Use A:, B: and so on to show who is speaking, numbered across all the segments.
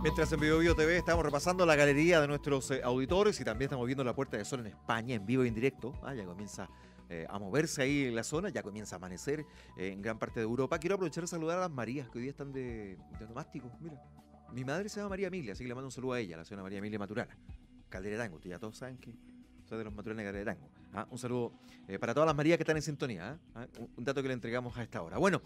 A: Mientras en Bio Bio TV estamos repasando la galería de nuestros auditores y también estamos viendo la Puerta de Sol en España en vivo y en directo. Ya comienza a moverse ahí en la zona, ya comienza a amanecer en gran parte de Europa. Quiero aprovechar de saludar a las Marías que hoy día están de onomástico. Mira, mi madre se llama María Emilia, así que le mando un saludo a ella, la señora María Emilia Maturana, Caldera de Tango. Ya todos saben que soy de los Maturanes de Caldera de Tango. Un saludo para todas las Marías que están en sintonía. Un dato que le entregamos a esta hora. Bueno,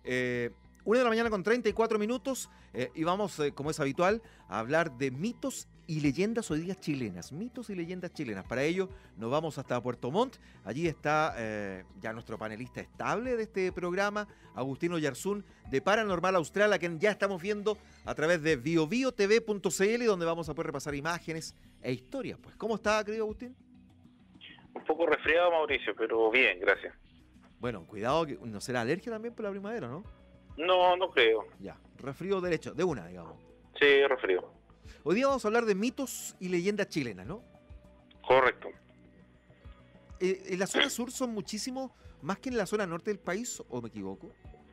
A: 1 de la mañana con 34 minutos y vamos, como es habitual, a hablar de mitos y leyendas hoy día chilenas. Mitos y leyendas chilenas. Para ello nos vamos hasta Puerto Montt. Allí está ya nuestro panelista estable de este programa, Agustino Yarzún, de Paranormal Austral, a quien ya estamos viendo a través de biobiotv.cl, donde vamos a poder repasar imágenes e historias. Pues, ¿cómo está, querido Agustín?
B: Un poco resfriado, Mauricio, pero bien, gracias.
A: Bueno, cuidado, que no será alergia también por la primavera, ¿no?
B: No, no creo.
A: Ya, resfrío derecho, de una, digamos.
B: Sí, resfrío.
A: Hoy día vamos a hablar de mitos y leyendas chilenas, ¿no?
B: Correcto.
A: ¿En la zona sur son muchísimos más que en la zona norte del país, o me equivoco?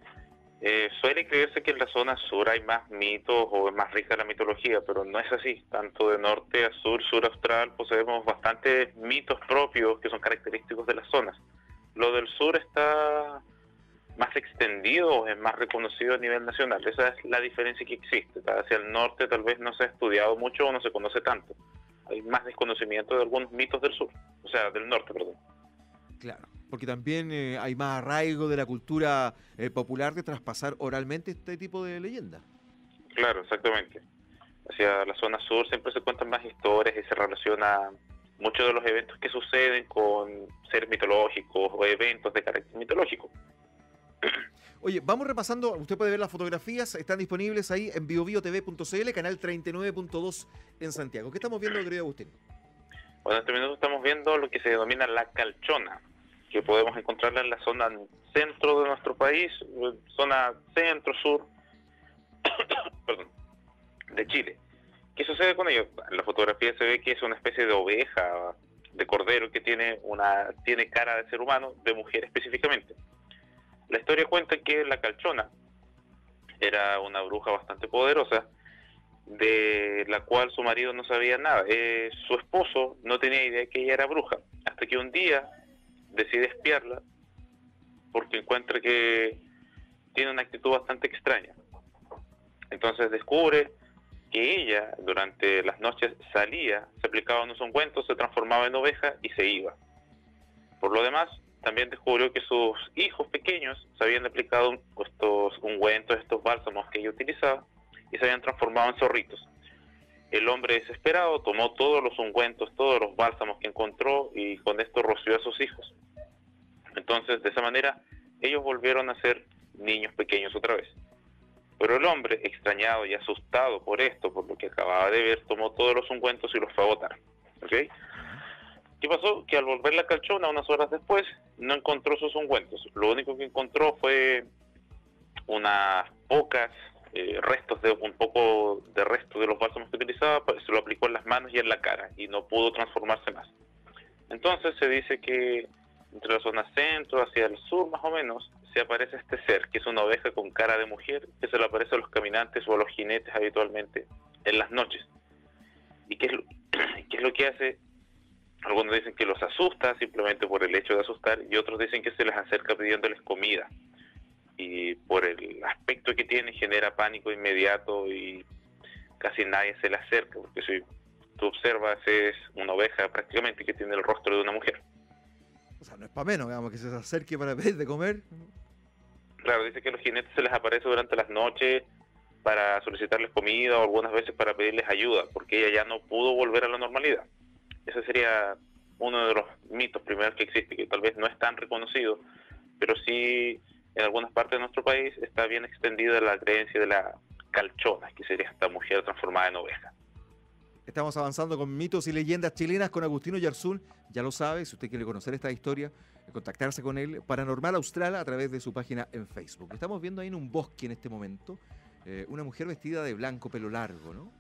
B: Suele creerse que en la zona sur hay más mitos o es más rica la mitología, pero no es así. Tanto de norte a sur, sur austral, poseemos bastantes mitos propios que son característicos de las zonas. Lo del sur está más extendido, es más reconocido a nivel nacional. Esa es la diferencia que existe. Hacia el norte tal vez no se ha estudiado mucho o no se conoce tanto. Hay más desconocimiento de algunos mitos del sur, o sea, del norte, perdón.
A: Claro, porque también hay más arraigo de la cultura popular de traspasar oralmente este tipo de leyendas.
B: Claro, exactamente. Hacia la zona sur siempre se cuentan más historias y se relaciona muchos de los eventos que suceden con seres mitológicos o eventos de carácter mitológico.
A: Oye, vamos repasando, usted puede ver las fotografías, están disponibles ahí en biobiotv.cl, canal 39.2 en Santiago. ¿Qué estamos viendo, querido Agustín?
B: Bueno, en este minuto estamos viendo lo que se denomina la calchona, que podemos encontrarla en la zona centro de nuestro país, zona centro-sur perdón, de Chile. ¿Qué sucede con ello? En la fotografía se ve que es una especie de oveja, de cordero, que tiene cara de ser humano, de mujer específicamente. La historia cuenta que la calchona era una bruja bastante poderosa, de la cual su marido no sabía nada. Su esposo no tenía idea que ella era bruja, hasta que un día decide espiarla porque encuentra que tiene una actitud bastante extraña. Entonces descubre que ella durante las noches salía, se aplicaba unos ungüentos, se transformaba en oveja y se iba. Por lo demás, también descubrió que sus hijos pequeños se habían aplicado estos ungüentos, estos bálsamos que ella utilizaba, y se habían transformado en zorritos. El hombre desesperado tomó todos los ungüentos, todos los bálsamos que encontró y con esto roció a sus hijos. Entonces, de esa manera, ellos volvieron a ser niños pequeños otra vez. Pero el hombre, extrañado y asustado por esto, por lo que acababa de ver, tomó todos los ungüentos y los fue a botar. ¿Ok? ¿Qué pasó? Que al volver la calchona, unas horas después, no encontró sus ungüentos. Lo único que encontró fue unas pocas restos de un poco de resto de los bálsamos que utilizaba, se lo aplicó en las manos y en la cara y no pudo transformarse más. Entonces se dice que entre la zona centro hacia el sur más o menos se aparece este ser, que es una oveja con cara de mujer, que se le aparece a los caminantes o a los jinetes habitualmente en las noches. ¿Y qué es lo que hace? Algunos dicen que los asusta simplemente por el hecho de asustar y otros dicen que se les acerca pidiéndoles comida. Y por el aspecto que tiene genera pánico inmediato y casi nadie se le acerca, porque si tú observas es una oveja prácticamente que tiene el rostro de una mujer.
A: O sea, no es para menos, digamos, que se acerque para pedir de comer.
B: Claro, dice que a los jinetes se les aparece durante las noches para solicitarles comida o algunas veces para pedirles ayuda, porque ella ya no pudo volver a la normalidad. Ese sería uno de los mitos primeros que existe, que tal vez no es tan reconocido, pero sí en algunas partes de nuestro país está bien extendida la creencia de la calchona, que sería esta mujer transformada en oveja.
A: Estamos avanzando con mitos y leyendas chilenas con Agustino Yarzún. Ya lo sabe, si usted quiere conocer esta historia, contactarse con él, Paranormal Austral, a través de su página en Facebook. Estamos viendo ahí en un bosque en este momento una mujer vestida de blanco, pelo largo, ¿no?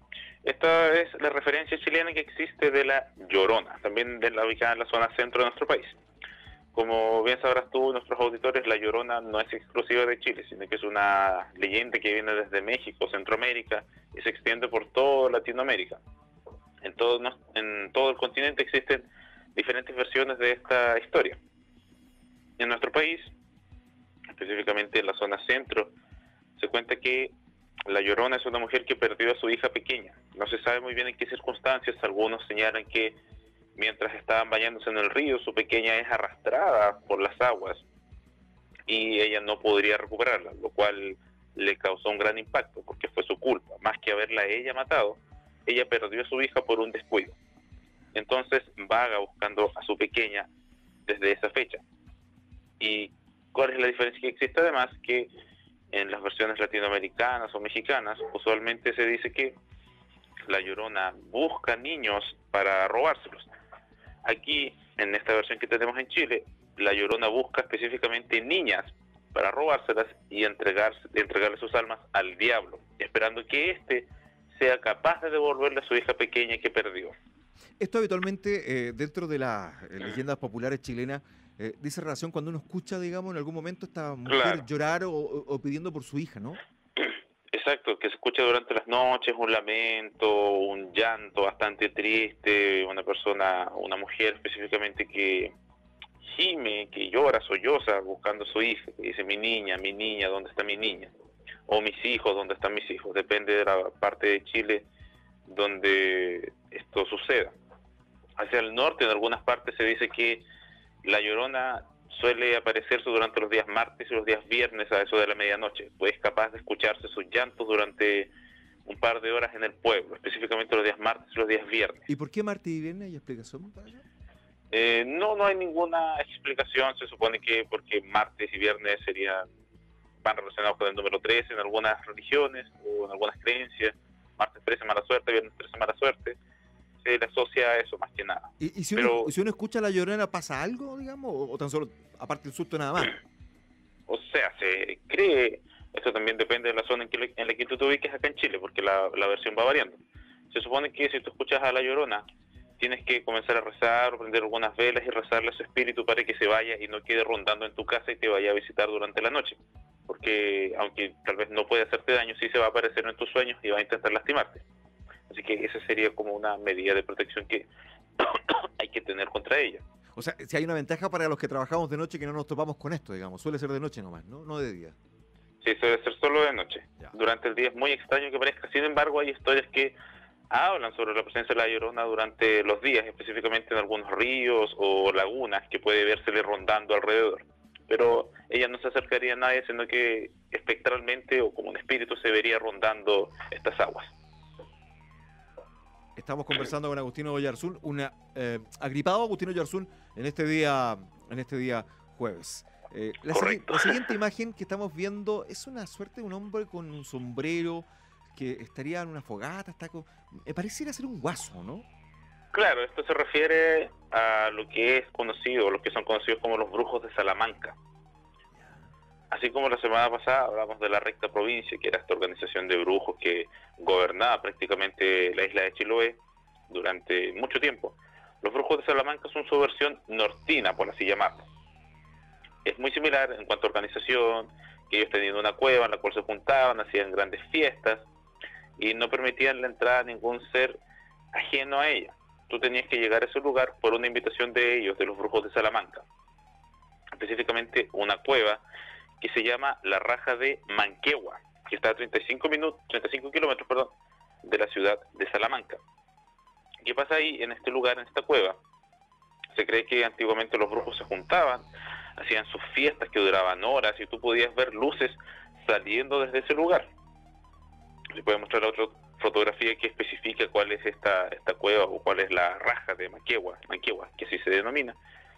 B: Esta es la referencia chilena que existe de la Llorona, también de la ubicada en la zona centro de nuestro país. Como bien sabrás tú, nuestros auditores, La Llorona no es exclusiva de Chile, sino que es una leyenda que viene desde México, Centroamérica, y se extiende por toda Latinoamérica. En todo el continente existen diferentes versiones de esta historia. En nuestro país, específicamente en la zona centro, se cuenta que La Llorona es una mujer que perdió a su hija pequeña. No se sabe muy bien en qué circunstancias. Algunos señalan que mientras estaban bañándose en el río, su pequeña es arrastrada por las aguas y ella no podría recuperarla, lo cual le causó un gran impacto porque fue su culpa. Más que haberla ella matado, ella perdió a su hija por un descuido. Entonces vaga buscando a su pequeña desde esa fecha. ¿Y cuál es la diferencia que existe? Además, que en las versiones latinoamericanas o mexicanas usualmente se dice que La Llorona busca niños para robárselos. Aquí, en esta versión que tenemos en Chile, La Llorona busca específicamente niñas para robárselas y entregarle sus almas al diablo, esperando que éste sea capaz de devolverle a su hija pequeña que perdió.
A: Esto habitualmente dentro de las leyendas populares chilenas dice relación cuando uno escucha, digamos, en algún momento esta mujer
B: Claro.
A: llorar o pidiendo por su hija, ¿no?
B: Exacto, que se escucha durante las noches un lamento, un llanto bastante triste, una mujer específicamente que gime, que llora, solloza buscando a su hija, que dice mi niña, ¿dónde está mi niña? O mis hijos, ¿dónde están mis hijos? Depende de la parte de Chile donde esto suceda. Hacia el norte, en algunas partes se dice que La Llorona suele aparecerse durante los días martes y los días viernes a eso de la medianoche, pues es capaz de escucharse sus llantos durante un par de horas en el pueblo, específicamente los días martes y los días viernes.
A: ¿Y por qué martes y viernes? ¿Hay explicación para eso?
B: No hay ninguna explicación. Se supone que porque martes y viernes van relacionados con el número 13 en algunas religiones o en algunas creencias. Martes 13 mala suerte, viernes 13 mala suerte. Se le asocia a eso más que nada.
A: ¿Y si uno escucha La Llorona, pasa algo, digamos? ¿O tan solo, aparte del susto, nada más?
B: O sea, se cree, esto también depende de la zona en la que tú te ubiques acá en Chile, porque la versión va variando. Se supone que si tú escuchas a La Llorona, tienes que comenzar a rezar o prender algunas velas y rezarle a su espíritu para que se vaya y no quede rondando en tu casa y te vaya a visitar durante la noche. Porque aunque tal vez no puede hacerte daño, sí se va a aparecer en tus sueños y va a intentar lastimarte. Así que esa sería como una medida de protección que hay que tener contra ella.
A: O sea, si hay una ventaja para los que trabajamos de noche que no nos topamos con esto, digamos. Suele ser de noche nomás, ¿no? No de día.
B: Sí, suele ser solo de noche.
A: Ya.
B: Durante el día es muy extraño que parezca. Sin embargo, hay historias que hablan sobre la presencia de La Llorona durante los días, específicamente en algunos ríos o lagunas que puede vérsele rondando alrededor. Pero ella no se acercaría a nadie, sino que espectralmente o como un espíritu se vería rondando estas aguas.
A: Estamos conversando con Agustino Oyarzún, agripado Agustino Oyarzún en este día jueves. La siguiente imagen que estamos viendo es una suerte de un hombre con un sombrero que estaría en una fogata, pareciera ser un guaso, ¿no?
B: Claro, esto se refiere a lo que es conocido, los que son conocidos como los brujos de Salamanca. Así como la semana pasada hablamos de la Recta Provincia, que era esta organización de brujos que gobernaba prácticamente la isla de Chiloé durante mucho tiempo. Los brujos de Salamanca son su versión nortina, por así llamarlo. Es muy similar en cuanto a organización, que ellos tenían una cueva en la cual se juntaban, hacían grandes fiestas y no permitían la entrada a ningún ser ajeno a ella. Tú tenías que llegar a ese lugar por una invitación de ellos, de los brujos de Salamanca. Específicamente una cueva que se llama la Raja de Manquehua, que está a 35 kilómetros de la ciudad de Salamanca. ¿Qué pasa ahí en este lugar, en esta cueva? Se cree que antiguamente los brujos se juntaban, hacían sus fiestas que duraban horas y tú podías ver luces saliendo desde ese lugar. Se puede mostrar otra fotografía que especifica cuál es esta cueva o cuál es la Raja de Manquehua, que así se denomina.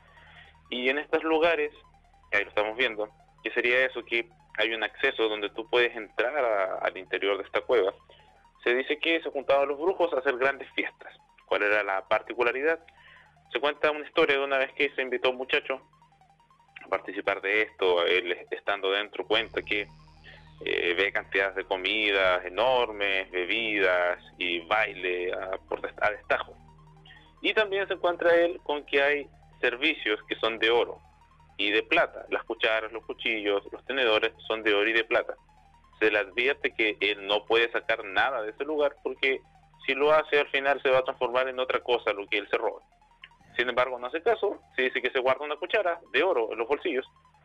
B: Y en estos lugares, ahí lo estamos viendo, que sería eso, que hay un acceso donde tú puedes entrar al interior de esta cueva. Se dice que se juntaban los brujos a hacer grandes fiestas. ¿Cuál era la particularidad? Se cuenta una historia de una vez que se invitó a un muchacho a participar de esto. Él, estando dentro, cuenta que ve cantidades de comidas enormes, bebidas y baile a destajo. Y también se encuentra él con que hay servicios que son de oro. y de plata. Las cucharas, los cuchillos, los tenedores son de oro y de plata. Se le advierte que él no puede sacar nada de ese lugar porque si lo hace al final se va a transformar en otra cosa lo que él se roba. Sin embargo, no hace caso, se dice que se guarda una cuchara de oro en los bolsillos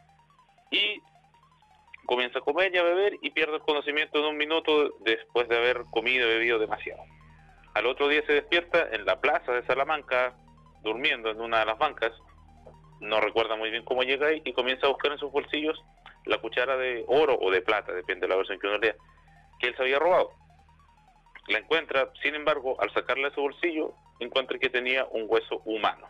B: y comienza a comer y a beber y pierde el conocimiento en un minuto después de haber comido y bebido demasiado. Al otro día se despierta en la plaza de Salamanca, durmiendo en una de las bancas, no recuerda muy bien cómo llega ahí y comienza a buscar en sus bolsillos la cuchara de oro o de plata, depende de la versión que uno lea, que él se había robado. La encuentra, sin embargo, al sacarla de su bolsillo, encuentra que tenía un hueso humano.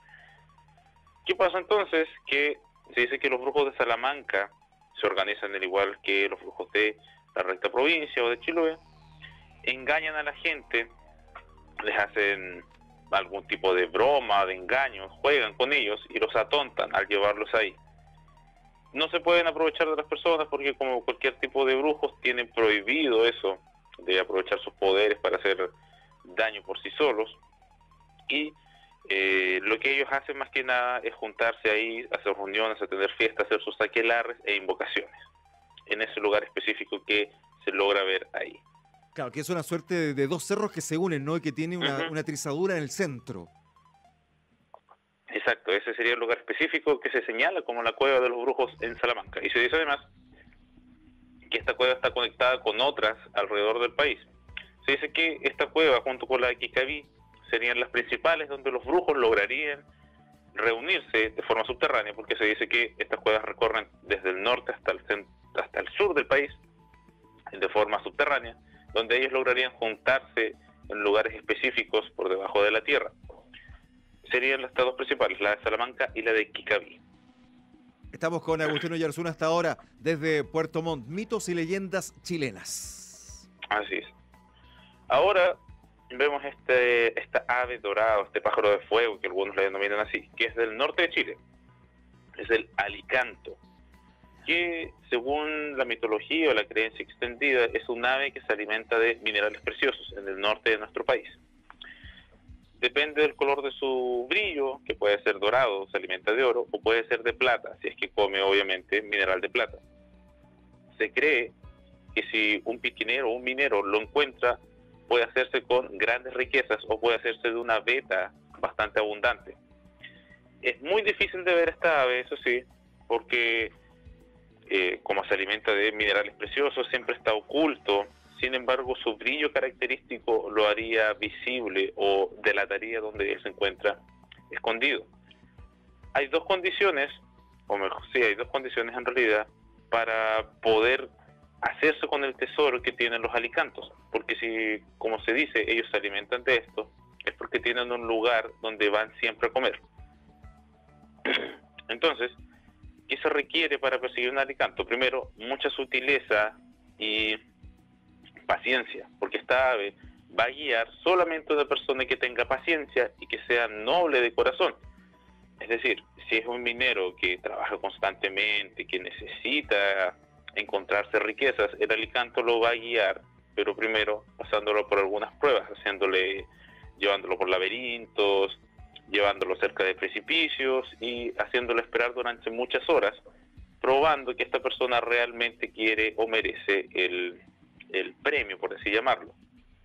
B: ¿Qué pasa entonces? Que se dice que los brujos de Salamanca se organizan al igual que los brujos de la recta provincia o de Chiloé, engañan a la gente, les hacen algún tipo de broma, de engaño, juegan con ellos y los atontan al llevarlos ahí. No se pueden aprovechar de las personas porque como cualquier tipo de brujos tienen prohibido eso, de aprovechar sus poderes para hacer daño por sí solos. Y lo que ellos hacen más que nada es juntarse ahí, hacer reuniones, a tener fiestas, hacer sus aquelarres e invocaciones en ese lugar específico que se logra ver ahí.
A: Claro, que es una suerte de dos cerros que se unen, ¿no? Y que tiene una trizadura en el centro.
B: Exacto, ese sería el lugar específico que se señala como la cueva de los brujos en Salamanca. Y se dice además que esta cueva está conectada con otras alrededor del país. Se dice que esta cueva, junto con la de Quicaví, serían las principales donde los brujos lograrían reunirse de forma subterránea, porque se dice que estas cuevas recorren desde el norte hasta el sur del país, de forma subterránea, donde ellos lograrían juntarse en lugares específicos por debajo de la tierra. Serían las dos principales, la de Salamanca y la de Quicaví.
A: Estamos con Agustino Oyarzún hasta ahora, desde Puerto Montt, mitos y leyendas chilenas.
B: Así es. Ahora vemos esta ave dorada, este pájaro de fuego, que algunos le denominan así, que es del norte de Chile. Es el alicanto, que según la mitología o la creencia extendida es un ave que se alimenta de minerales preciosos en el norte de nuestro país. Depende del color de su brillo, que puede ser dorado, se alimenta de oro, o puede ser de plata, si es que come obviamente mineral de plata. Se cree que si un piquinero o un minero lo encuentra, puede hacerse con grandes riquezas o puede hacerse de una veta bastante abundante. Es muy difícil de ver esta ave, eso sí, porque como se alimenta de minerales preciosos, siempre está oculto. Sin embargo, su brillo característico lo haría visible o delataría donde él se encuentra escondido. Hay dos condiciones, o mejor, sí, hay dos condiciones en realidad, para poder hacerse con el tesoro que tienen los alicantos. Porque si, como se dice, ellos se alimentan de esto, es porque tienen un lugar donde van siempre a comer. Entonces, ¿qué se requiere para perseguir un alicanto? Primero, mucha sutileza y paciencia, porque esta ave va a guiar solamente a una persona que tenga paciencia y que sea noble de corazón. Es decir, si es un minero que trabaja constantemente, que necesita encontrarse riquezas, el alicanto lo va a guiar, pero primero pasándolo por algunas pruebas, llevándolo por laberintos, llevándolo cerca de precipicios y haciéndolo esperar durante muchas horas, probando que esta persona realmente quiere o merece el premio, por así llamarlo.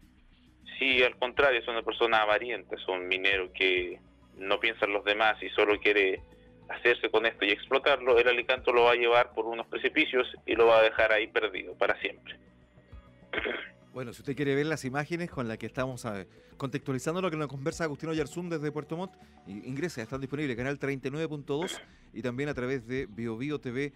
B: Si al contrario es una persona avarienta, es un minero que no piensa en los demás y solo quiere hacerse con esto y explotarlo, el alicanto lo va a llevar por unos precipicios y lo va a dejar ahí perdido para siempre.
A: Bueno, si usted quiere ver las imágenes con las que estamos contextualizando lo que nos conversa Agustino Oyarzún desde Puerto Montt, ingrese, están disponibles canal 39.2 y también a través de biobiotv.cl.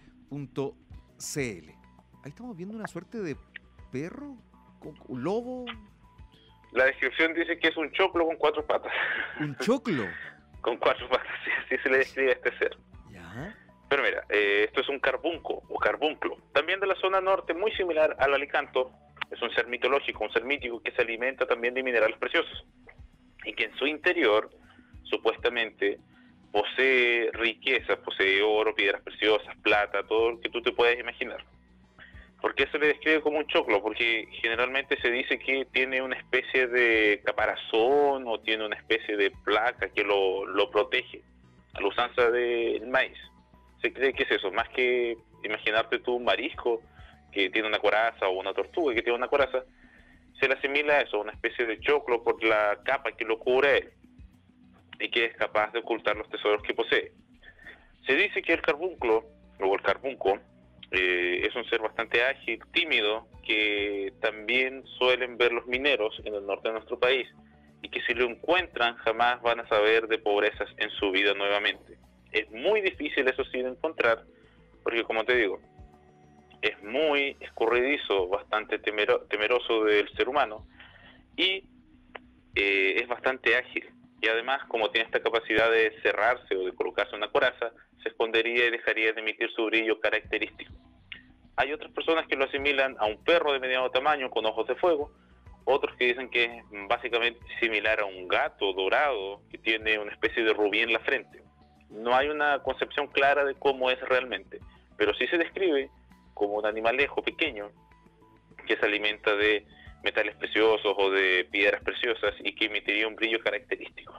A: Ahí estamos viendo una suerte de perro, un lobo.
B: La descripción dice que es un choclo con 4 patas.
A: ¿Un choclo?
B: Con 4 patas, sí, así se le describe a este ser.
A: ¿Ya?
B: Pero mira, esto es un carbunco o carbunclo, también de la zona norte, muy similar al alicanto. Es un ser mitológico, un ser mítico que se alimenta también de minerales preciosos y que en su interior supuestamente posee riqueza, posee oro, piedras preciosas, plata, todo lo que tú te puedes imaginar. ¿Por qué se le describe como un choclo? Porque generalmente se dice que tiene una especie de caparazón o tiene una especie de placa que lo protege, a la usanza del maíz. se cree que es eso, más que imaginarte tú un marisco que tiene una coraza o una tortuga que tiene una coraza, se le asimila a eso, una especie de choclo por la capa que lo cubre a él y que es capaz de ocultar los tesoros que posee. Se dice que el carbunclo, o el carbunco, es un ser bastante ágil, tímido, que también suelen ver los mineros en el norte de nuestro país, y que si lo encuentran jamás van a saber de pobrezas en su vida nuevamente. Es muy difícil, eso sí, de encontrar, porque como te digo, es muy escurridizo, bastante temeroso del ser humano, y es bastante ágil. Y además, como tiene esta capacidad de cerrarse o de colocarse una coraza, se escondería y dejaría de emitir su brillo característico. Hay otras personas que lo asimilan a un perro de mediano tamaño con ojos de fuego, otros que dicen que es básicamente similar a un gato dorado que tiene una especie de rubí en la frente. No hay una concepción clara de cómo es realmente, pero sí se describe como un animalejo pequeño que se alimenta de metales preciosos o de piedras preciosas y que emitiría un brillo característico.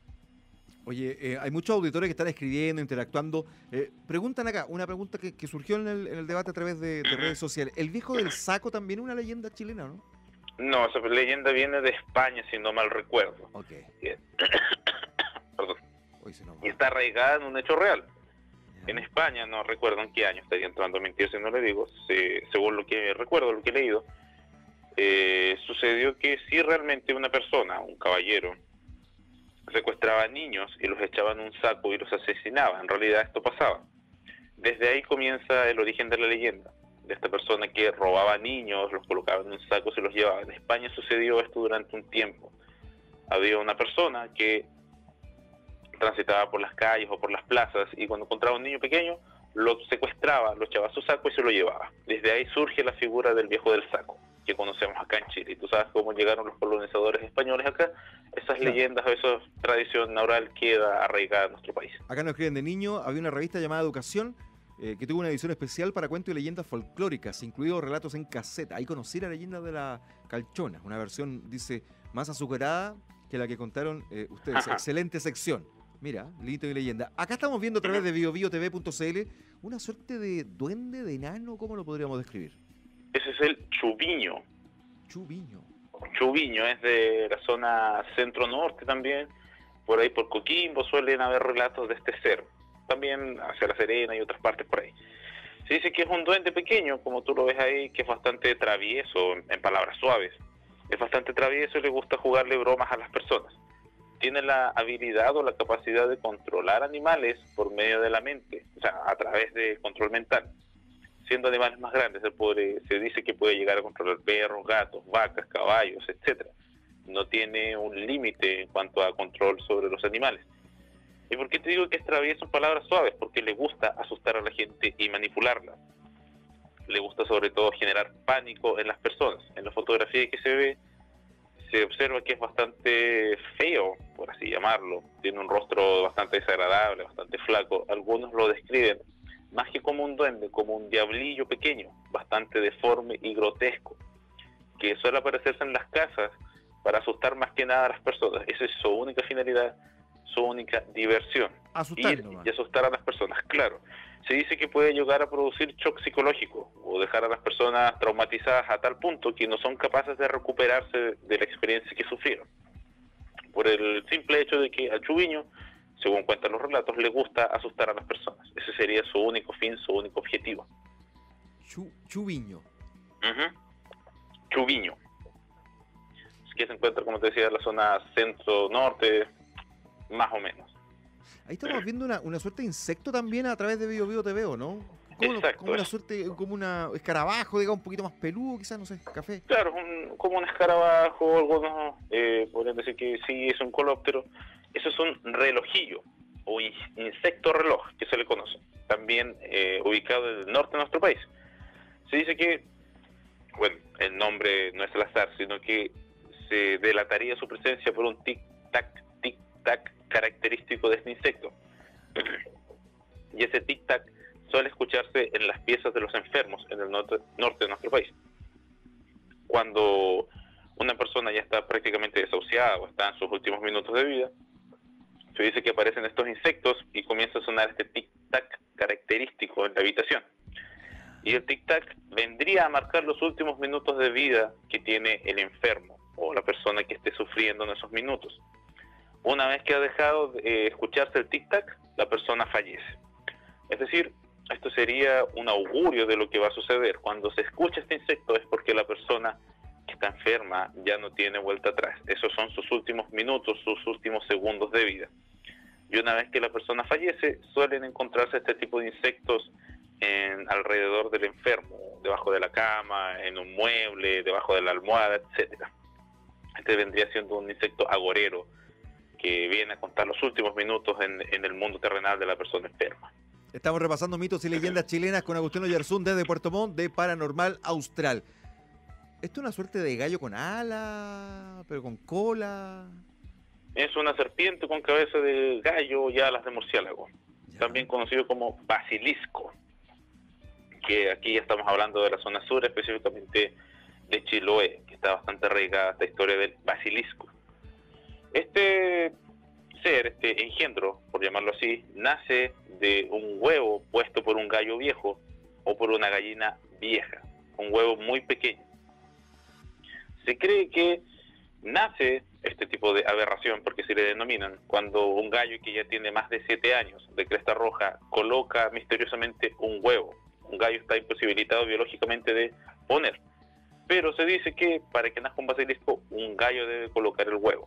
A: Oye, hay muchos auditores que están escribiendo, interactuando. Preguntan acá, una pregunta que surgió en el debate a través de redes sociales. ¿El viejo del saco también es una leyenda chilena, no?
B: No, esa leyenda viene de España, si no mal recuerdo.
A: Ok.
B: Perdón.
A: Hoy se nos va.
B: Y está arraigada en un hecho real.
A: Ya.
B: En España, no recuerdo en qué año, estaría entrando a mentir si no le digo, según lo que recuerdo, lo que he leído, sucedió que si realmente una persona, un caballero, secuestraba niños y los echaba en un saco y los asesinaba. En realidad esto pasaba. Desde ahí comienza el origen de la leyenda, de esta persona que robaba niños, los colocaba en un saco y se los llevaba. En España sucedió esto durante un tiempo. Había una persona que transitaba por las calles o por las plazas y cuando encontraba un niño pequeño lo secuestraba, lo echaba a su saco y se lo llevaba. Desde ahí surge la figura del viejo del saco que conocemos acá en Chile. Y tú sabes cómo llegaron los colonizadores españoles acá. Esas leyendas, esa tradición oral queda arraigada en nuestro país.
A: Acá nos escriben de niño, había una revista llamada Educación que tuvo una edición especial para cuentos y leyendas folclóricas, incluidos relatos en cassette. Ahí conocí la leyenda de la Calchona, una versión, dice, más azucarada que la que contaron ustedes.
B: Ajá.
A: Excelente sección. Mira, lito y leyenda. Acá estamos viendo a través de biobiotv.cl una suerte de duende, de enano, ¿cómo lo podríamos describir?
B: Ese es el chubiño.
A: Chubiño.
B: Chubiño es de la zona centro-norte también. Por ahí por Coquimbo suelen haber relatos de este ser. También hacia La Serena y otras partes por ahí. Se dice que es un duende pequeño, como tú lo ves ahí, que es bastante travieso, en palabras suaves. Es bastante travieso y le gusta jugarle bromas a las personas. Tiene la habilidad o la capacidad de controlar animales por medio de la mente, o sea, a través de control mental. Siendo animales más grandes, se dice que puede llegar a controlar perros, gatos, vacas, caballos, etcétera. No tiene un límite en cuanto a control sobre los animales. ¿Y por qué te digo que es travieso en palabras suaves? Porque le gusta asustar a la gente y manipularla. Le gusta sobre todo generar pánico en las personas. En la fotografía que se ve, se observa que es bastante feo, por así llamarlo. Tiene un rostro bastante desagradable, bastante flaco. Algunos lo describen más que como un duende, como un diablillo pequeño, bastante deforme y grotesco, que suele aparecerse en las casas para asustar más que nada a las personas. Esa es su única finalidad, su única diversión.
A: Asustar
B: Ir
A: nomás.
B: y asustar a las personas, claro. Se dice que puede llegar a producir shock psicológico o dejar a las personas traumatizadas a tal punto que no son capaces de recuperarse de la experiencia que sufrieron. Por el simple hecho de que al chubiño, según cuentan los relatos, le gusta asustar a las personas. Ese sería su único fin, su único objetivo.
A: Chubiño.
B: Chubiño. Es que se encuentra, como te decía, en la zona centro-norte, más o menos.
A: Ahí estamos viendo una suerte de insecto también a través de BioBioTV, ¿o no?
B: Exacto.
A: Como una suerte, como una escarabajo, digamos, un poquito más peludo, quizás, no sé, café.
B: Claro, como un escarabajo, algunos podrían decir que sí, es un colóptero. Eso es un relojillo, o insecto reloj, que se le conoce, también ubicado en el norte de nuestro país. Se dice que, bueno, el nombre no es al azar, sino que se delataría su presencia por un tic-tac característico de este insecto. Y ese tic-tac suele escucharse en las piezas de los enfermos en el norte de nuestro país. Cuando una persona ya está prácticamente desahuciada o está en sus últimos minutos de vida, se dice que aparecen estos insectos y comienza a sonar este tic-tac tic-tac característico en la habitación. Y el tic-tac vendría a marcar los últimos minutos de vida que tiene el enfermo o la persona que esté sufriendo en esos minutos. Una vez que ha dejado de escucharse el tic-tac, la persona fallece. Es decir, esto sería un augurio de lo que va a suceder. Cuando se escucha este insecto es porque la persona que está enferma ya no tiene vuelta atrás. Esos son sus últimos minutos, sus últimos segundos de vida. Y una vez que la persona fallece, suelen encontrarse este tipo de insectos alrededor del enfermo, debajo de la cama, en un mueble, debajo de la almohada, etcétera. Este vendría siendo un insecto agorero que viene a contar los últimos minutos en el mundo terrenal de la persona enferma.
A: Estamos repasando mitos y leyendas chilenas con Agustín Oyarzún desde Puerto Montt de Paranormal Austral. ¿Esto es una suerte de gallo con ala, pero con cola?
B: Es una serpiente con cabeza de gallo y alas de murciélago, también conocido como basilisco, que aquí ya estamos hablando de la zona sur, específicamente de Chiloé, que está bastante arraigada esta historia del basilisco. Este ser, este engendro, por llamarlo así, nace de un huevo puesto por un gallo viejo o por una gallina vieja, un huevo muy pequeño. Se cree que nace este tipo de aberración, porque se le denominan, cuando un gallo que ya tiene más de 7 años, de cresta roja, coloca misteriosamente un huevo. Un gallo está imposibilitado biológicamente de poner, pero se dice que para que nazca un basilisco, un gallo debe colocar el huevo.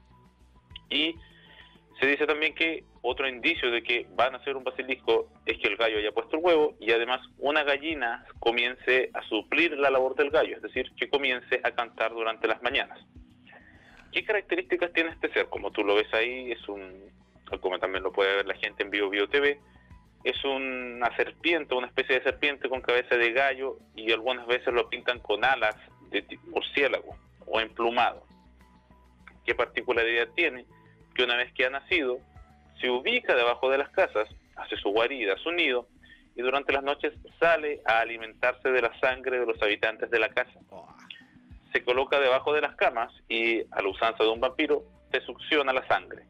B: Y se dice también que otro indicio de que va a nacer un basilisco es que el gallo haya puesto el huevo y además una gallina comience a suplir la labor del gallo, es decir, que comience a cantar durante las mañanas. ¿Qué características tiene este ser? Como tú lo ves ahí, como también lo puede ver la gente en Bio TV, es una serpiente, una especie de serpiente con cabeza de gallo y algunas veces lo pintan con alas de murciélago o emplumado. ¿Qué particularidad tiene? Que una vez que ha nacido, se ubica debajo de las casas, hace su guarida, su nido, y durante las noches sale a alimentarse de la sangre de los habitantes de la casa. Se coloca debajo de las camas y, a la usanza de un vampiro, te succiona la sangre.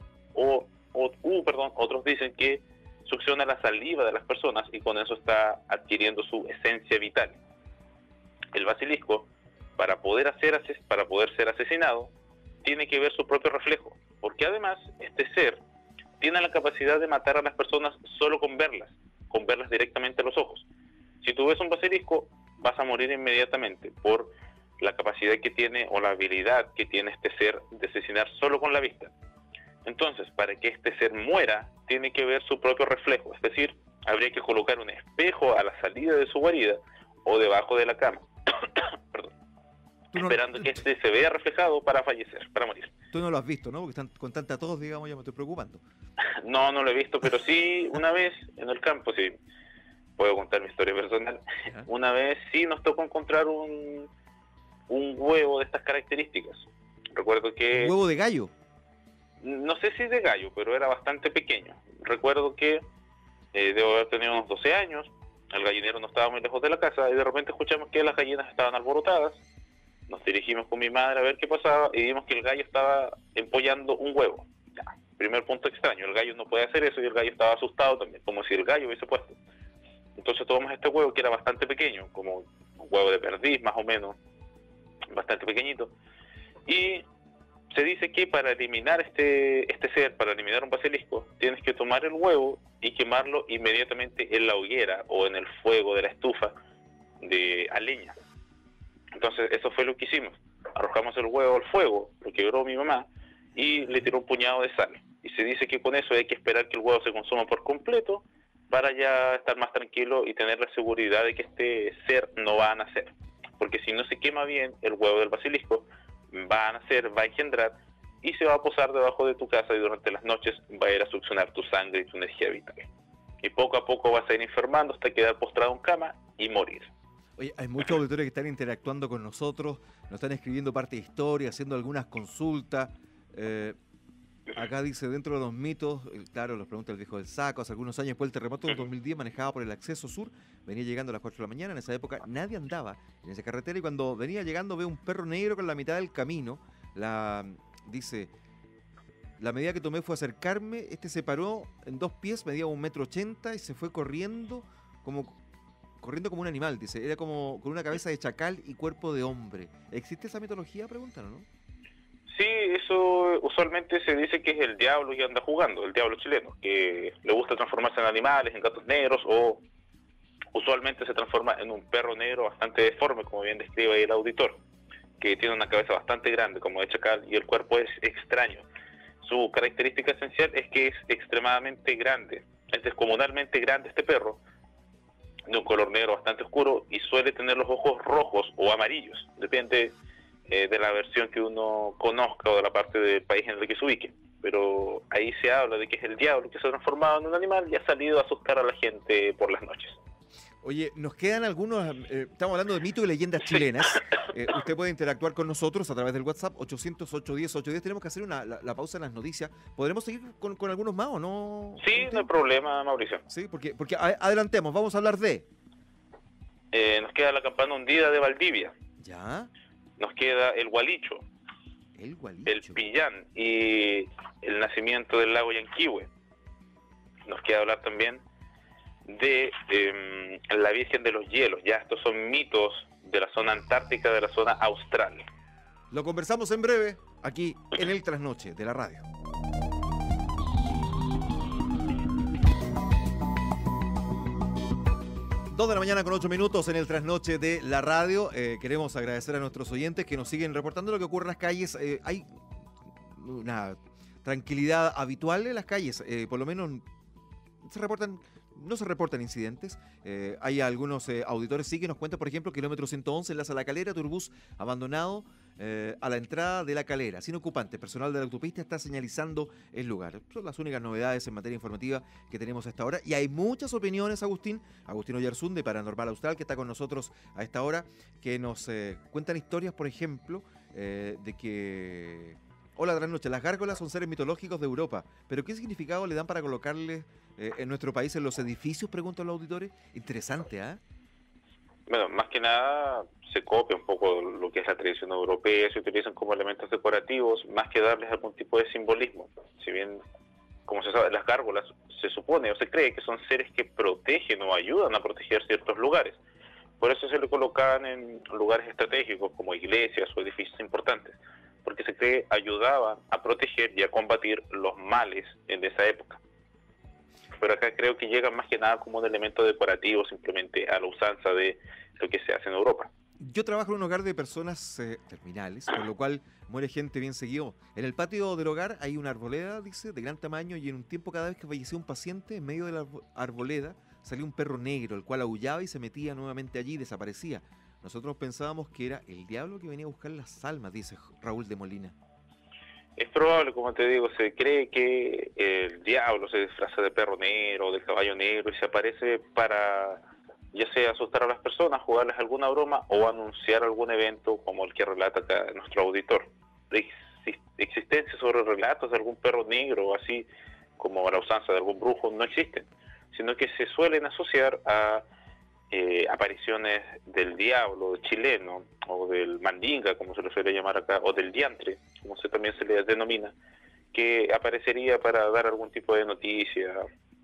B: Otros dicen que succiona la saliva de las personas y con eso está adquiriendo su esencia vital. El basilisco, para poder ser asesinado, tiene que ver su propio reflejo, porque además este ser tiene la capacidad de matar a las personas solo con verlas directamente a los ojos. Si tú ves un basilisco, vas a morir inmediatamente por la capacidad que tiene o la habilidad que tiene este ser de asesinar solo con la vista. Entonces, para que este ser muera, tiene que ver su propio reflejo, es decir, habría que colocar un espejo a la salida de su guarida o debajo de la cama. Perdón. Esperando que este se vea reflejado para fallecer, para morir.
A: Tú no lo has visto, ¿no? Porque están con tanta tos, digamos, ya me estoy preocupando.
B: No lo he visto, pero sí, una vez en el campo, sí, puedo contar mi historia personal. Ajá. Una vez sí nos tocó encontrar un huevo de estas características. Recuerdo que...
A: ¿Un huevo de gallo?
B: No sé si de gallo, pero era bastante pequeño. Recuerdo que debo haber tenido unos 12 años, el gallinero no estaba muy lejos de la casa y de repente escuchamos que las gallinas estaban alborotadas. Nos dirigimos con mi madre a ver qué pasaba y vimos que el gallo estaba empollando un huevo. Ya, primer punto extraño, el gallo no puede hacer eso y el gallo estaba asustado también, como si el gallo hubiese puesto. Entonces tomamos este huevo que era bastante pequeño, como un huevo de perdiz más o menos, bastante pequeñito, y se dice que para eliminar este ser, para eliminar un basilisco, tienes que tomar el huevo y quemarlo inmediatamente en la hoguera o en el fuego de la estufa a leña. Entonces eso fue lo que hicimos, arrojamos el huevo al fuego, lo quebró mi mamá y le tiró un puñado de sal. Y se dice que con eso hay que esperar que el huevo se consuma por completo para ya estar más tranquilo y tener la seguridad de que este ser no va a nacer. Porque si no se quema bien el huevo del basilisco, va a nacer, va a engendrar y se va a posar debajo de tu casa y durante las noches va a ir a succionar tu sangre y tu energía vital. Y poco a poco vas a ir enfermando hasta quedar postrado en cama y morir.
A: Oye, hay muchos auditores que están interactuando con nosotros, nos están escribiendo parte de historia, haciendo algunas consultas. Acá dice, dentro de los mitos, claro, los pregunta el viejo del saco, hace algunos años después del terremoto del 2010 manejaba por el acceso sur, venía llegando a las 4 de la mañana, en esa época nadie andaba en esa carretera y cuando venía llegando ve un perro negro con la mitad del camino, dice, La medida que tomé fue acercarme, se paró en 2 pies, medía 1,80 m y se fue corriendo como un animal, dice. Era como con una cabeza de chacal y cuerpo de hombre. ¿Existe esa mitología? Preguntan, ¿no?
B: Sí, eso usualmente se dice que es el diablo que anda jugando, el diablo chileno, que le gusta transformarse en animales, en gatos negros, o usualmente se transforma en un perro negro bastante deforme, como bien describe ahí el auditor, que tiene una cabeza bastante grande, como de chacal, y el cuerpo es extraño. Su característica esencial es que es extremadamente grande, es descomunalmente grande este perro, de un color negro bastante oscuro, y suele tener los ojos rojos o amarillos, depende de la versión que uno conozca o de la parte del país en el que se ubique. Pero ahí se habla de que es el diablo que se ha transformado en un animal y ha salido a asustar a la gente por las noches.
A: Oye, nos quedan algunos, estamos hablando de mitos y leyendas chilenas. Usted puede interactuar con nosotros a través del WhatsApp 800-810-810. Tenemos que hacer la pausa en las noticias. ¿Podremos seguir con algunos más o no?
B: Sí, no hay problema, Mauricio.
A: Sí, porque adelantemos, vamos a hablar de...
B: Nos queda la campana hundida de Valdivia.
A: ¿Ya?
B: Nos queda el Gualicho.
A: El Gualicho.
B: El Pillán y el nacimiento del lago Yanquihue. Nos queda hablar también de la Virgen de los Hielos. Ya estos son mitos de la zona antártica, de la zona austral.
A: Lo conversamos en breve, aquí en el Trasnoche de la radio. 2 de la mañana con 8 minutos en el Trasnoche de la radio. Queremos agradecer a nuestros oyentes que nos siguen reportando lo que ocurre en las calles. Hay una tranquilidad habitual en las calles, por lo menos no se reportan incidentes. Hay algunos auditores sí que nos cuentan, por ejemplo, kilómetro 111 enlaza La Calera, turbús abandonado a la entrada de La Calera, sin ocupante. Personal de la autopista está señalizando el lugar. Son las únicas novedades en materia informativa que tenemos a esta hora. Y hay muchas opiniones, Agustín Oyarzún de Paranormal Austral, que está con nosotros a esta hora, que nos cuentan historias, por ejemplo, de que... Hola, buenas noches. Las gárgolas son seres mitológicos de Europa, pero ¿qué significado le dan para colocarles en nuestro país en los edificios? Preguntan los auditores. Interesante, ¿ah?
B: Bueno, más que nada se copia un poco lo que es la tradición europea, se utilizan como elementos decorativos, más que darles algún tipo de simbolismo. Si bien, como se sabe, las gárgolas se supone o se cree que son seres que protegen o ayudan a proteger ciertos lugares. Por eso se le colocaban en lugares estratégicos como iglesias o edificios importantes, porque se cree ayudaban a proteger y a combatir los males en esa época. Pero acá creo que llegan más que nada como un elemento decorativo, simplemente a la usanza de lo que se hace en Europa.
A: Yo trabajo en un hogar de personas terminales, por lo cual muere gente bien seguido. En el patio del hogar hay una arboleda, dice, de gran tamaño, y en un tiempo cada vez que fallecía un paciente, en medio de la arboleda salía un perro negro, el cual aullaba y se metía nuevamente allí y desaparecía. Nosotros pensábamos que era el diablo que venía a buscar las almas, dice Raúl de Molina.
B: Es probable, como te digo, se cree que el diablo se disfraza de perro negro o de caballo negro y se aparece para, ya sea asustar a las personas, jugarles alguna broma o anunciar algún evento como el que relata acá nuestro auditor. Existencia sobre relatos de algún perro negro o así como la usanza de algún brujo no existen, sino que se suelen asociar a apariciones del diablo chileno o del mandinga, como se le suele llamar acá, o del diantre, como también se le denomina, que aparecería para dar algún tipo de noticia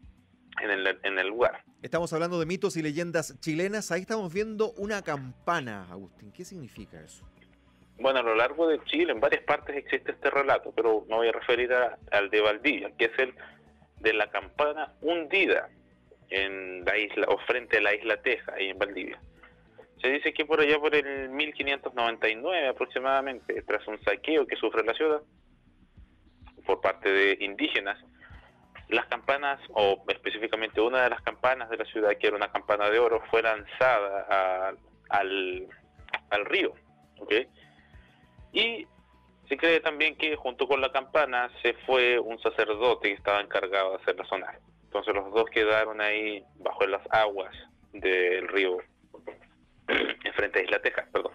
B: en el lugar.
A: Estamos hablando de mitos y leyendas chilenas. Ahí estamos viendo una campana, Agustín. ¿Qué significa eso?
B: Bueno, a lo largo de Chile, en varias partes existe este relato, pero me voy a referir al de Valdivia, que es el de la campana hundida en la isla, o frente a la isla Teja, ahí en Valdivia. Se dice que por allá por el 1599 aproximadamente, tras un saqueo que sufre la ciudad por parte de indígenas, las campanas, o específicamente una de las campanas de la ciudad, que era una campana de oro, fue lanzada al río, ¿ok? Y se cree también que junto con la campana se fue un sacerdote que estaba encargado de hacerla sonar. Entonces los dos quedaron ahí bajo las aguas del río, enfrente a Isla Teja, perdón.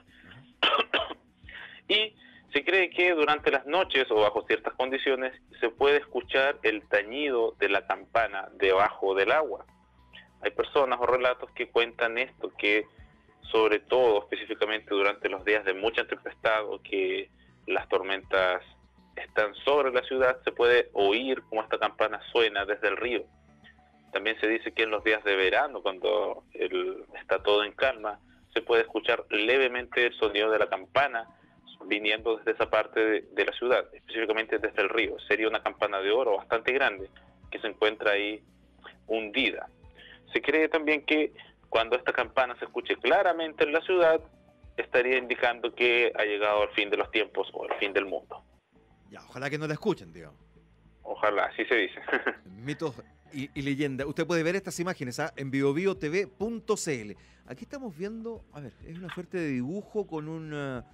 B: Y se cree que durante las noches o bajo ciertas condiciones se puede escuchar el tañido de la campana debajo del agua. Hay personas o relatos que cuentan esto, que sobre todo específicamente durante los días de mucha tempestad o que las tormentas están sobre la ciudad, se puede oír cómo esta campana suena desde el río. También se dice que en los días de verano, cuando está todo en calma, se puede escuchar levemente el sonido de la campana viniendo desde esa parte de la ciudad, específicamente desde el río. Sería una campana de oro bastante grande que se encuentra ahí hundida. Se cree también que cuando esta campana se escuche claramente en la ciudad, estaría indicando que ha llegado el fin de los tiempos o el fin del mundo.
A: Ya, ojalá que no la escuchen, digamos.
B: Ojalá, así se dice.
A: Mitos y leyendas. Usted puede ver estas imágenes en biobiotv.cl. Aquí estamos viendo, a ver, es una suerte de dibujo con una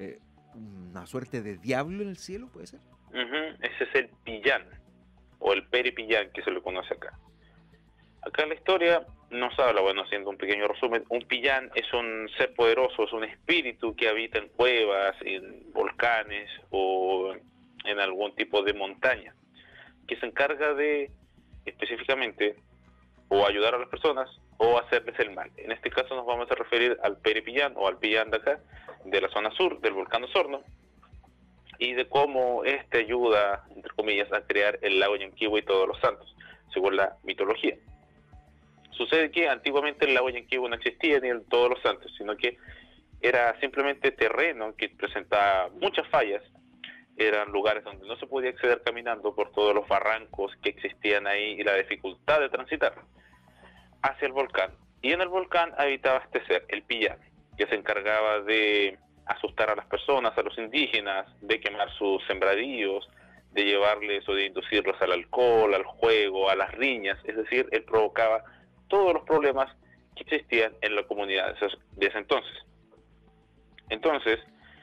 A: suerte de diablo en el cielo, ¿puede ser?
B: Ese es el pillán, o el peripillán que se le conoce acá. Acá en la historia nos habla, bueno, haciendo un pequeño resumen, un pillán es un ser poderoso, es un espíritu que habita en cuevas, en volcanes o en algún tipo de montaña, que se encarga de específicamente o ayudar a las personas o hacerles el mal. En este caso nos vamos a referir al peripillán o al pillán de acá, de la zona sur del volcán Osorno, y de cómo este ayuda, entre comillas, a crear el lago Yanquihue y todos los santos, según la mitología. Sucede que antiguamente el lago Yanquihue no existía ni en todos los santos, sino que era simplemente terreno que presentaba muchas fallas. Eran lugares donde no se podía acceder caminando por todos los barrancos que existían ahí y la dificultad de transitar hacia el volcán. Y en el volcán habitaba este ser, el pillán, que se encargaba de asustar a las personas, a los indígenas, de quemar sus sembradíos, de llevarles o de inducirlos al alcohol, al juego, a las riñas. Es decir, él provocaba todos los problemas que existían en la comunidad de ese entonces. Entonces,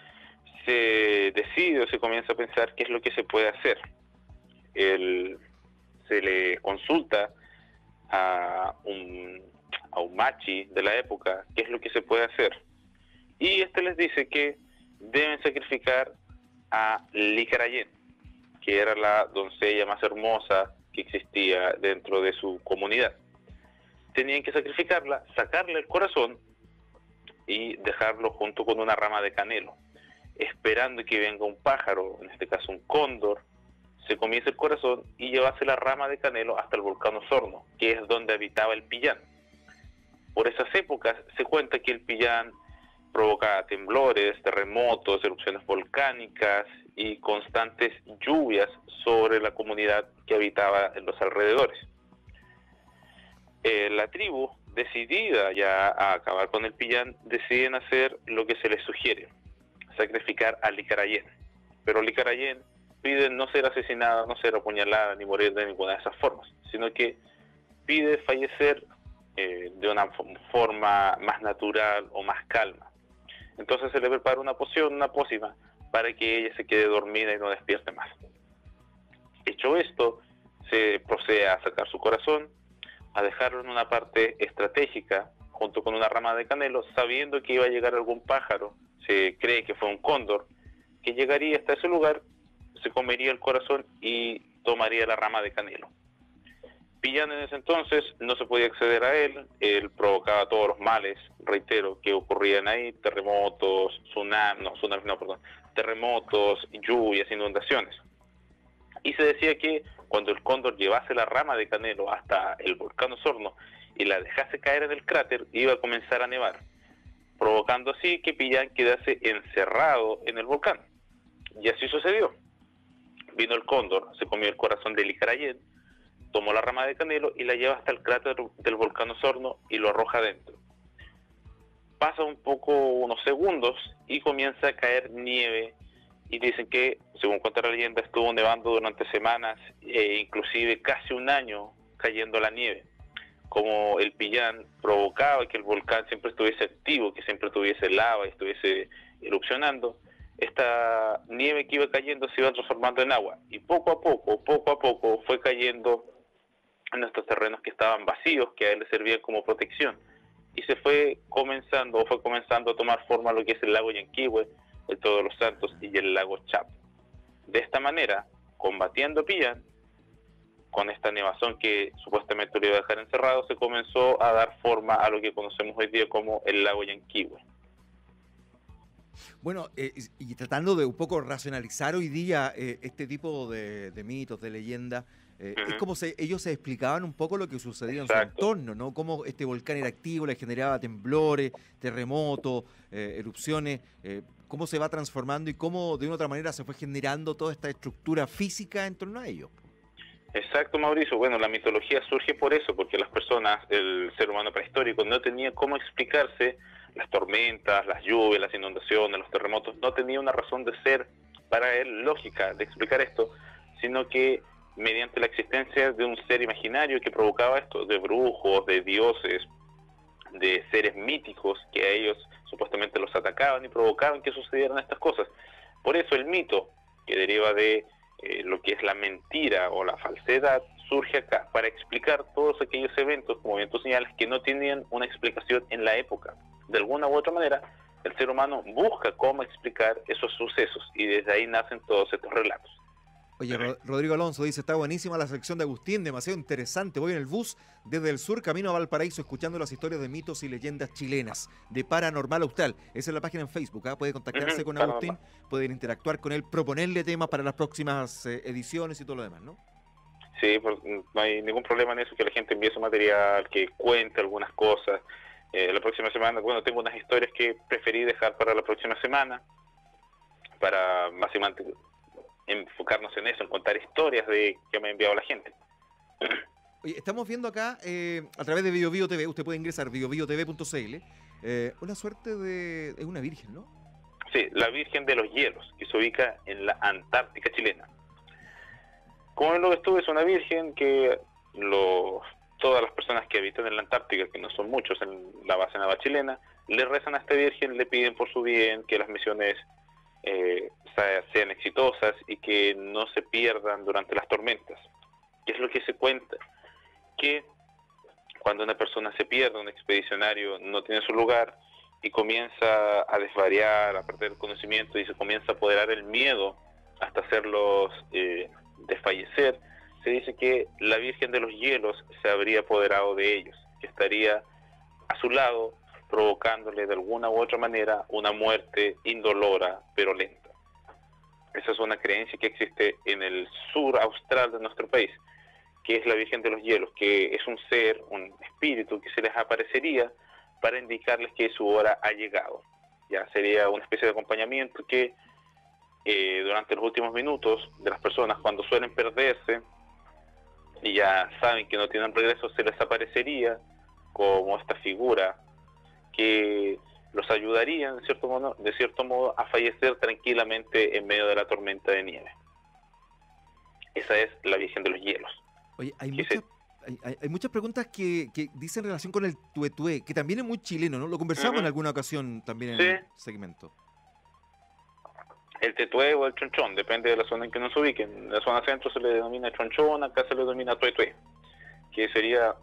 B: se decide o se comienza a pensar qué es lo que se puede hacer. Se le consulta a un machi de la época qué es lo que se puede hacer. Y este les dice que deben sacrificar a Licarayén, que era la doncella más hermosa que existía dentro de su comunidad. Tenían que sacrificarla, sacarle el corazón y dejarlo junto con una rama de canelo, esperando que venga un pájaro, en este caso un cóndor, se comiese el corazón y llevase la rama de canelo hasta el volcán Osorno, que es donde habitaba el pillán. Por esas épocas se cuenta que el pillán provocaba temblores, terremotos, erupciones volcánicas y constantes lluvias sobre la comunidad que habitaba en los alrededores. La tribu, decidida ya a acabar con el pillán, deciden hacer lo que se les sugiere: sacrificar a Licarayén. Pero Licarayén pide no ser asesinada, no ser apuñalada, ni morir de ninguna de esas formas, sino que pide fallecer de una forma más natural o más calma. Entonces se le prepara una poción, una pócima, para que ella se quede dormida y no despierte más. Hecho esto, se procede a sacar su corazón, a dejarlo en una parte estratégica, junto con una rama de canelo, sabiendo que iba a llegar algún pájaro, se cree que fue un cóndor, que llegaría hasta ese lugar, se comería el corazón y tomaría la rama de canelo. Pillán en ese entonces no se podía acceder a él provocaba todos los males, reitero, que ocurrían ahí: terremotos, terremotos, lluvias, inundaciones. Y se decía que cuando el cóndor llevase la rama de canelo hasta el volcán Osorno y la dejase caer en el cráter, iba a comenzar a nevar, provocando así que Pillán quedase encerrado en el volcán. Y así sucedió. Vino el cóndor, se comió el corazón de Licarayén, tomó la rama de canelo y la lleva hasta el cráter del volcán Osorno y lo arroja adentro. Pasa unos segundos y comienza a caer nieve, y dicen que, según cuenta la leyenda, estuvo nevando durante semanas e inclusive casi un año cayendo la nieve. Como el pillán provocaba que el volcán siempre estuviese activo, que siempre tuviese lava y estuviese erupcionando, esta nieve que iba cayendo se iba transformando en agua, y poco a poco fue cayendo en estos terrenos que estaban vacíos, que a él le servían como protección, y fue comenzando a tomar forma lo que es el lago Yanquihue, el Todos los Santos y el lago Chapo. De esta manera, combatiendo a Pillán, con esta nevazón que supuestamente lo iba a dejar encerrado, se comenzó a dar forma a lo que conocemos hoy día como el lago Yanquihue.
A: Bueno, y tratando de un poco racionalizar hoy día este tipo de mitos, de leyendas, es como si ellos se explicaban un poco lo que sucedía en su
B: Exacto.
A: entorno, ¿no? Cómo este volcán era activo, le generaba temblores, terremotos, erupciones, cómo se va transformando y cómo de una u otra manera se fue generando toda esta estructura física en torno a ellos.
B: Exacto, Mauricio. Bueno, la mitología surge por eso, porque las personas, el ser humano prehistórico, no tenía cómo explicarse las tormentas, las lluvias, las inundaciones, los terremotos. No tenía una razón de ser para él lógica de explicar esto, sino que mediante la existencia de un ser imaginario que provocaba esto, de brujos, de dioses, de seres míticos que a ellos supuestamente los atacaban y provocaban que sucedieran estas cosas. Por eso el mito, que deriva de lo que es la mentira o la falsedad, surge acá para explicar todos aquellos eventos, como bien tú señalas, que no tenían una explicación en la época. De alguna u otra manera, el ser humano busca cómo explicar esos sucesos y desde ahí nacen todos estos relatos.
A: Oye, Rodrigo Alonso dice, está buenísima la sección de Agustín, demasiado interesante. Voy en el bus desde el sur, camino a Valparaíso, escuchando las historias de mitos y leyendas chilenas, de Paranormal Austral. Esa es la página en Facebook, ¿eh? Puede contactarse con Agustín, pueden interactuar con él, proponerle temas para las próximas ediciones y todo lo demás, ¿no?
B: Sí, pues, no hay ningún problema en eso, que la gente envíe su material, que cuente algunas cosas. La próxima semana, bueno, tengo unas historias que preferí dejar para la próxima semana, para básicamente enfocarnos en eso, en contar historias de que me ha enviado la gente.
A: Oye, estamos viendo acá, a través de BioBio TV, usted puede ingresar biobiotv.cl, una suerte de... es una virgen, ¿no?
B: Sí, la Virgen de los Hielos, que se ubica en la Antártica chilena. Como lo estuve, es una virgen que todas las personas que habitan en la Antártica, que no son muchos en la base naval chilena, le rezan a esta virgen, le piden por su bien, que las misiones sean exitosas y que no se pierdan durante las tormentas. ¿Qué es lo que se cuenta? Que cuando una persona se pierde, un expedicionario no tiene su lugar y comienza a desvariar, a perder el conocimiento y se comienza a apoderar el miedo hasta hacerlos desfallecer, se dice que la Virgen de los Hielos se habría apoderado de ellos, que estaría a su lado provocándole de alguna u otra manera una muerte indolora pero lenta. Esa es una creencia que existe en el sur austral de nuestro país, que es la Virgen de los Hielos, que es un ser, un espíritu que se les aparecería para indicarles que su hora ha llegado. Ya sería una especie de acompañamiento que durante los últimos minutos de las personas, cuando suelen perderse y ya saben que no tienen regreso, se les aparecería como esta figura que los ayudaría de cierto modo a fallecer tranquilamente en medio de la tormenta de nieve. Esa es la Virgen de los Hielos.
A: Oye, hay muchas preguntas que dicen relación con el tuetué, que también es muy chileno, ¿no? Lo conversamos en alguna ocasión también en el segmento.
B: El tetué o el chonchón, depende de la zona en que nos ubiquen. En la zona centro se le denomina chonchón, acá se le denomina tuetué, que sería,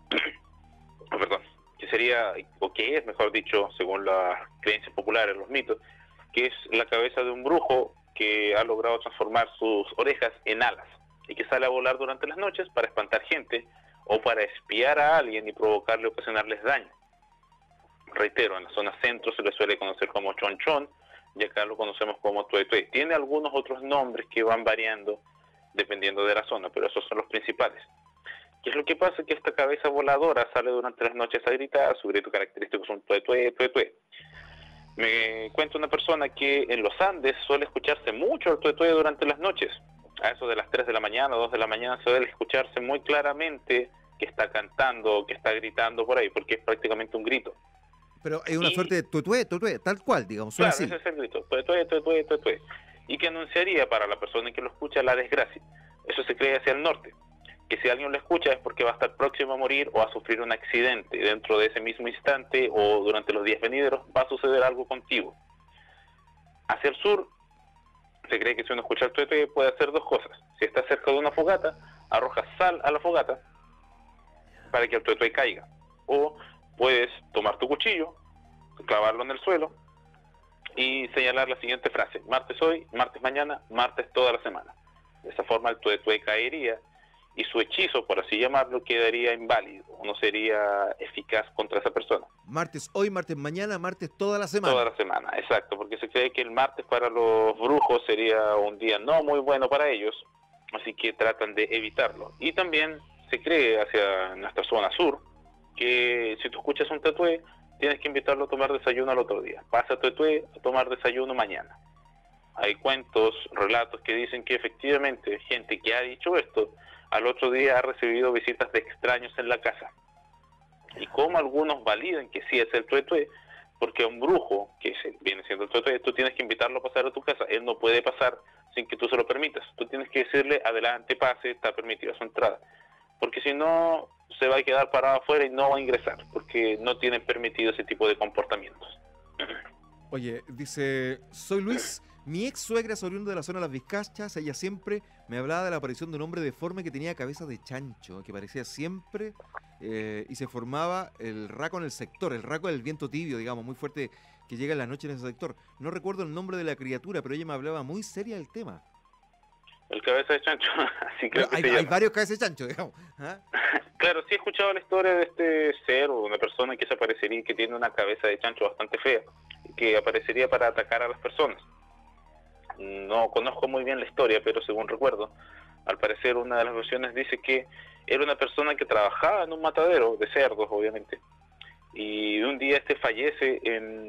B: o que es, mejor dicho, según las creencias populares, los mitos, que es la cabeza de un brujo que ha logrado transformar sus orejas en alas y que sale a volar durante las noches para espantar gente o para espiar a alguien y provocarle o ocasionarles daño. Reitero, en la zona centro se le suele conocer como chonchón y acá lo conocemos como tuetué. Tiene algunos otros nombres que van variando dependiendo de la zona, pero esos son los principales. ¿Qué es lo que pasa? Que esta cabeza voladora sale durante las noches a gritar, su grito característico es un tuetué, tuetué. Me cuenta una persona que en los Andes suele escucharse mucho el tuetué durante las noches. A eso de las 3 de la mañana, 2 de la mañana suele escucharse muy claramente que está cantando, que está gritando por ahí, porque es prácticamente un grito.
A: Pero es una suerte de tuetué, tuetué, tal cual, digamos.
B: Claro,
A: así.
B: ese es el grito, tuetué, tuetué, tuetué. Y que anunciaría para la persona que lo escucha la desgracia. Eso se cree hacia el norte, que si alguien lo escucha es porque va a estar próximo a morir o a sufrir un accidente. Dentro de ese mismo instante o durante los días venideros va a suceder algo contigo. Hacia el sur, se cree que si uno escucha el tuetué puede hacer dos cosas. Si está cerca de una fogata, arroja sal a la fogata para que el tuetué caiga. O puedes tomar tu cuchillo, clavarlo en el suelo y señalar la siguiente frase: martes hoy, martes mañana, martes toda la semana. De esa forma el tuetué caería y su hechizo, por así llamarlo, quedaría inválido, o no sería eficaz contra esa persona.
A: Martes hoy, martes mañana, martes toda la semana.
B: Toda la semana, exacto, porque se cree que el martes para los brujos sería un día no muy bueno para ellos, así que tratan de evitarlo. Y también se cree hacia nuestra zona sur que si tú escuchas un tetué, tienes que invitarlo a tomar desayuno al otro día. Pasa tetué a tomar desayuno mañana. Hay cuentos, relatos que dicen que efectivamente gente que ha dicho esto, al otro día ha recibido visitas de extraños en la casa. Y como algunos validan que sí es el tuetué, porque a un brujo, que viene siendo el tuetué, tú tienes que invitarlo a pasar a tu casa. Él no puede pasar sin que tú se lo permitas. Tú tienes que decirle, adelante, pase, está permitida su entrada. Porque si no, se va a quedar parado afuera y no va a ingresar, porque no tienen permitido ese tipo de comportamientos.
A: Oye, dice, soy Luis, mi ex suegra es oriunda de la zona de Las Vizcachas, ella siempre me hablaba de la aparición de un hombre deforme que tenía cabeza de chancho, que parecía siempre y se formaba el raco en el sector, el raco del viento tibio, digamos, muy fuerte que llega en la noche en ese sector. No recuerdo el nombre de la criatura, pero ella me hablaba muy seria del tema.
B: El cabeza de chancho, así creo que se llama.
A: Hay varios cabezas de chancho, digamos. ¿Ah?
B: Claro, sí he escuchado la historia de este ser o una persona que se aparecería, que tiene una cabeza de chancho bastante fea, que aparecería para atacar a las personas. No conozco muy bien la historia, pero según recuerdo, al parecer una de las versiones dice que era una persona que trabajaba en un matadero de cerdos, obviamente, y un día fallece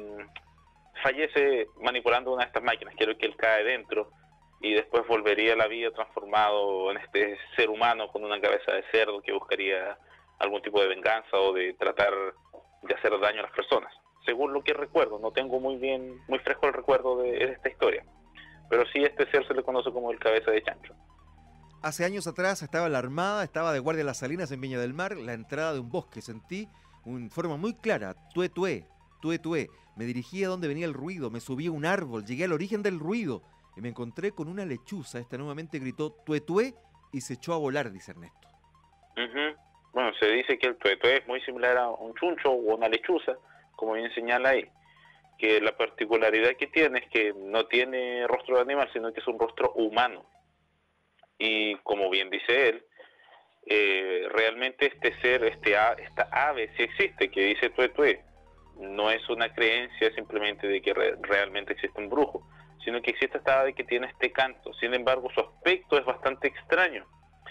B: manipulando una de estas máquinas. Quiero que él cae dentro y después volvería a la vida transformado en este ser humano con una cabeza de cerdo que buscaría algún tipo de venganza o de tratar de hacer daño a las personas. Según lo que recuerdo, no tengo muy fresco el recuerdo de esta historia, pero sí este ser se le conoce como el cabeza de chancho.
A: Hace años atrás estaba en la Armada, estaba de guardia en las Salinas en Viña del Mar, la entrada de un bosque, sentí en forma muy clara, tué, tué, tué, tué. Me dirigí a donde venía el ruido, me subí a un árbol, llegué al origen del ruido y me encontré con una lechuza. Esta nuevamente gritó tué, tué y se echó a volar, dice Ernesto.
B: Bueno, se dice que el tué, tué es muy similar a un chuncho o una lechuza, como bien señala ahí, que la particularidad que tiene es que no tiene rostro de animal, sino que es un rostro humano. Y como bien dice él, realmente este ser, esta ave sí existe, que dice tué tué. No es una creencia simplemente de que realmente existe un brujo, sino que existe esta ave que tiene este canto. Sin embargo, su aspecto es bastante extraño.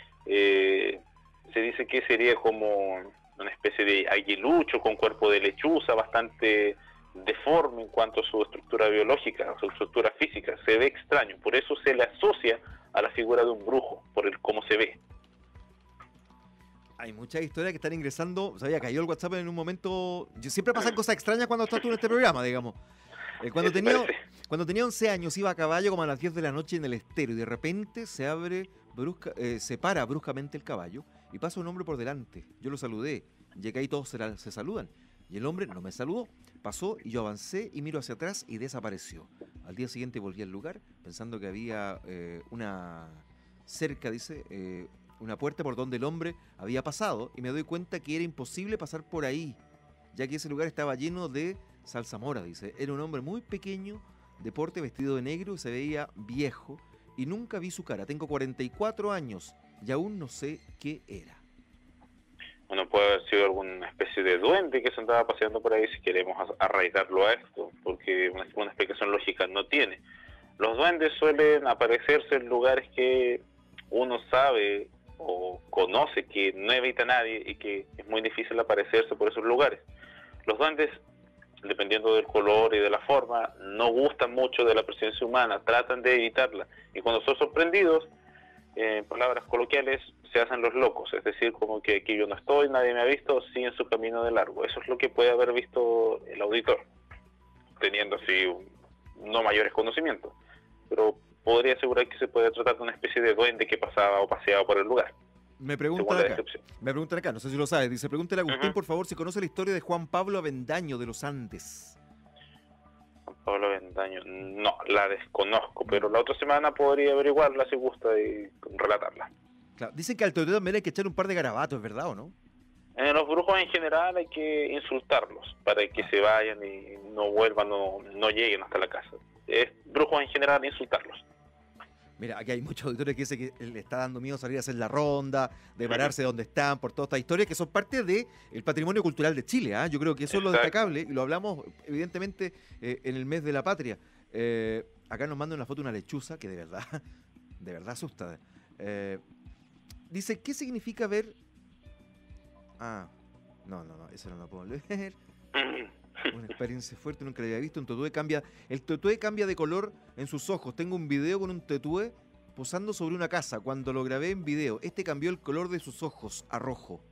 B: Se dice que sería como una especie de aguilucho con cuerpo de lechuza, bastante deforme en cuanto a su estructura biológica, a su estructura física. Se ve extraño, por eso se le asocia a la figura de un brujo, por el cómo se ve.
A: Hay muchas historias que están ingresando. Sabía, cayó el WhatsApp en un momento. Siempre pasan cosas extrañas cuando estás tú en este programa, digamos. Cuando tenía 11 años iba a caballo como a las 10 de la noche en el estero y de repente se para bruscamente el caballo y pasa un hombre por delante. Yo lo saludé, llegué ahí, todos se saludan y el hombre no me saludó. Pasó y yo avancé y miro hacia atrás y desapareció. Al día siguiente volví al lugar pensando que había una cerca, dice, una puerta por donde el hombre había pasado y me doy cuenta que era imposible pasar por ahí, ya que ese lugar estaba lleno de zarzamora, dice. Era un hombre muy pequeño, de porte, vestido de negro y se veía viejo y nunca vi su cara. Tengo 44 años y aún no sé qué era.
B: Bueno, puede haber sido alguna especie de duende que se andaba paseando por ahí, si queremos arraigarlo a esto, porque una explicación lógica no tiene. Los duendes suelen aparecerse en lugares que uno sabe o conoce que no evita a nadie y que es muy difícil aparecerse por esos lugares. Los duendes, dependiendo del color y de la forma, no gustan mucho de la presencia humana, tratan de evitarla, y cuando son sorprendidos, en palabras coloquiales, se hacen los locos, es decir, como que aquí yo no estoy, nadie me ha visto, siguen su camino de largo. Eso es lo que puede haber visto el auditor, teniendo así no mayores conocimientos, pero podría asegurar que se puede tratar de una especie de duende que pasaba o paseaba por el lugar.
A: Me preguntan acá, no sé si lo sabes, dice, pregúntale a Agustín, por favor, si conoce la historia de Juan Pablo Avendaño de los Andes.
B: Juan Pablo Avendaño, no, la desconozco, pero la otra semana podría averiguarla si gusta y relatarla.
A: Claro, dicen que al teórico también hay que echar un par de garabatos, ¿verdad o no?
B: Los brujos en general hay que insultarlos para que se vayan y no vuelvan, no lleguen hasta la casa. Brujos en general, insultarlos.
A: Mira, aquí hay muchos auditores que dicen que le está dando miedo salir a hacer la ronda, de pararse donde están, por toda esta historia, que son parte del patrimonio cultural de Chile. Yo creo que eso es lo
B: Exacto.
A: destacable, y lo hablamos evidentemente en el mes de la patria. Acá nos mandan una foto de una lechuza que de verdad asusta. Dice, ¿qué significa ver? No, eso no lo puedo leer. Una experiencia fuerte, nunca la había visto. El tetué cambia de color en sus ojos. Tengo un video con un tetué posando sobre una casa. Cuando lo grabé en video, cambió el color de sus ojos a rojo.